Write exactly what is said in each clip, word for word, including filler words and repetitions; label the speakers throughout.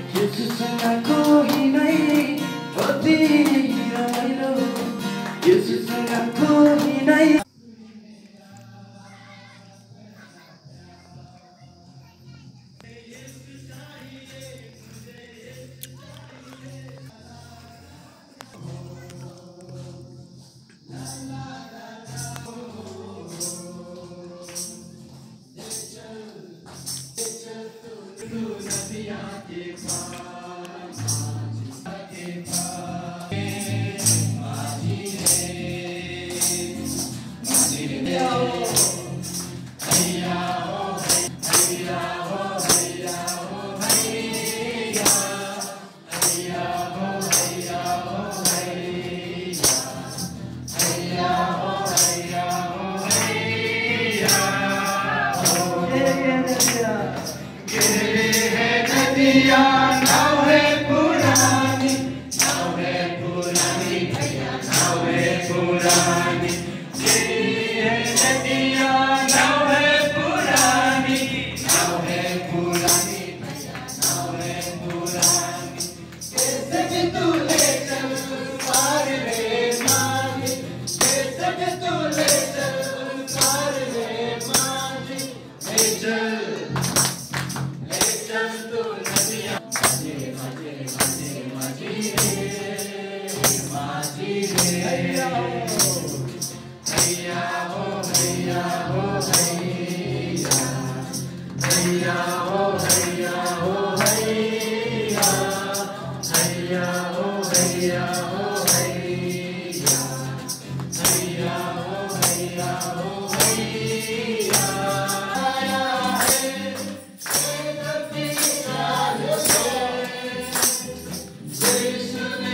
Speaker 1: 예수सँग कोही नै अति रमाइलो ये수सँग कोही नै
Speaker 2: Yesu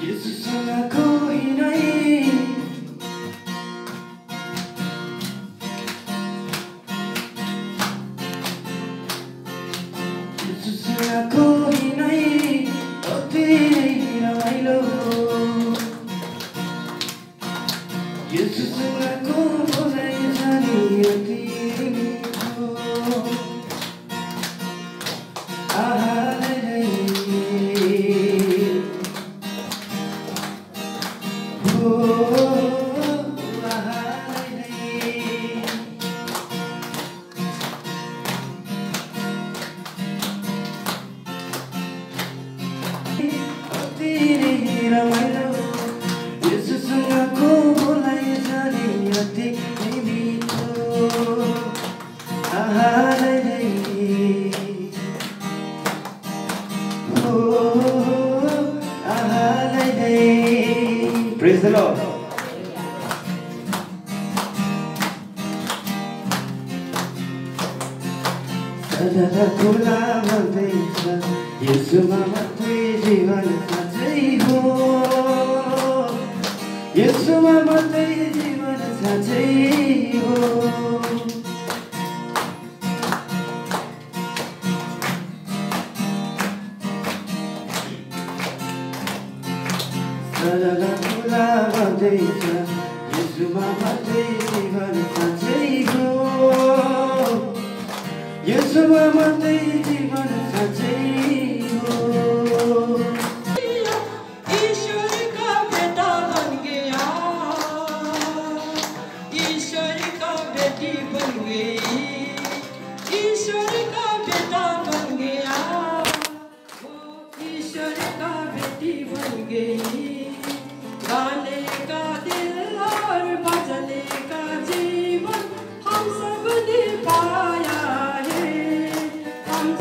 Speaker 1: येशूसँग कोही नै येशूसँग कोही नै अति रमाइलो येशूसँग को बोलाइ जाने अति मिठो आहालै हो आहालै अति रमाइलो येशूसँग को बोलाइ जाने अति मिठो आहालै हो आहालै Praise the Lord. सदा खुला भन्दैछ येशूमा मात्रै जीवन साँच्चै हो येशूमा मात्रै जीवन साँच्चै हो सदा खुला भन्दैछ येशूमा मात्रै जीवन साँच्चै हो येशूमा मात्रै जीवन साँच्चै हो
Speaker 2: ईश्वर का बेटा बन गया ईश्वर का बेटी बन गई ईश्वर का बेटा बन गया वो ईश्वर का बेटी बन गई गाने का दिल और बजने का जीवन हम सब ने पाया है हम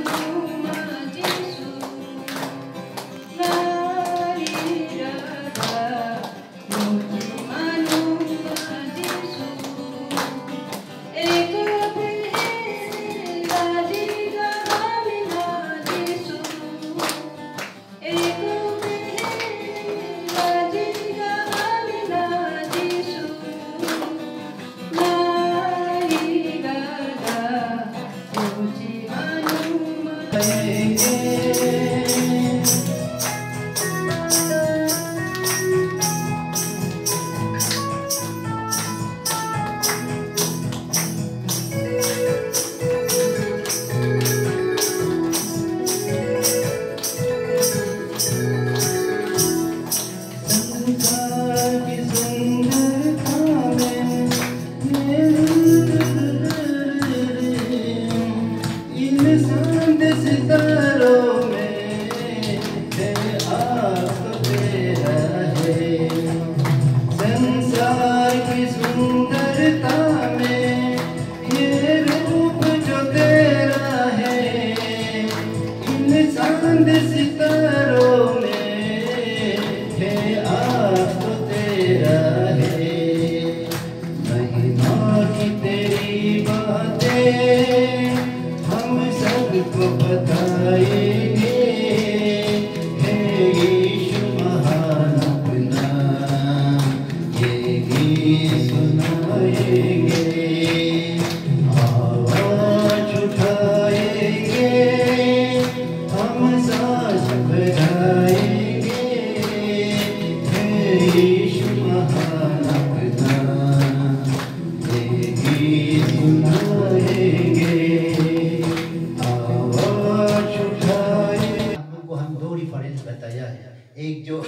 Speaker 3: एक जो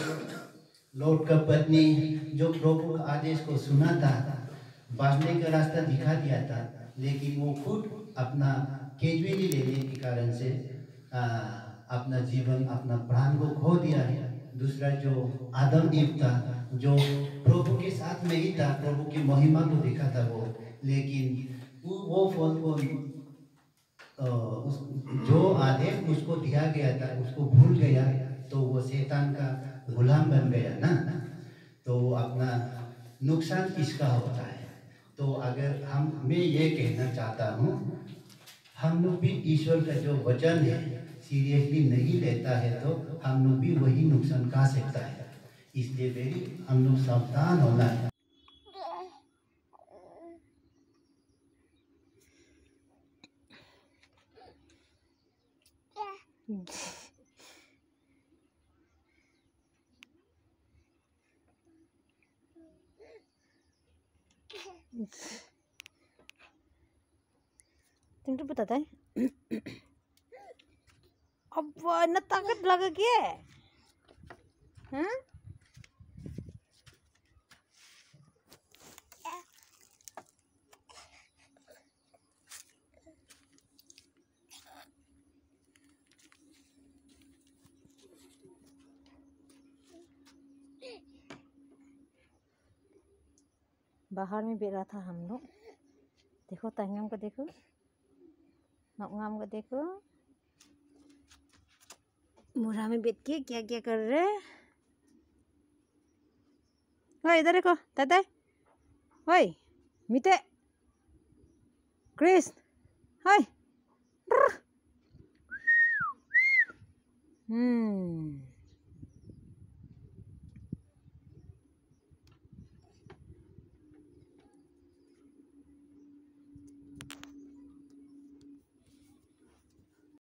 Speaker 3: लौट का पत्नी जो प्रभु का आदेश को सुना था, बांटने का रास्ता दिखा दिया था, लेकिन वो खुद अपना केजुअली लेने के कारण से आ, अपना जीवन अपना प्राण को खो दिया है। दूसरा जो आदम ईव था, जो प्रभु के साथ में ही था, प्रभु की महिमा को देखा था वो, लेकिन वो वो फल को उस जो आदेश उसको दिया गया था उसको भूल गया, तो वो शैतान का गुलाम बन गया ना। तो अपना नुकसान किसका होता है? तो अगर हम मैं ये कहना चाहता हूँ, हम लोग भी ईश्वर का जो वचन है सीरियसली नहीं लेता है तो हम लोग भी वही नुकसान खा सकता है। इसलिए वेरी हम लोग सावधान होना है।
Speaker 4: तुम तो बताता है अब न ताकत लगा के हैं बाहर में बैठ रहा था हम लोग। देखो तंगम को देखो, नौंगाम को देखो, मुरा में बैठ के क्या क्या कर रहे हैं। ओए इधर देखो ताते, ओए मिते, क्रिस, ओए, हम्म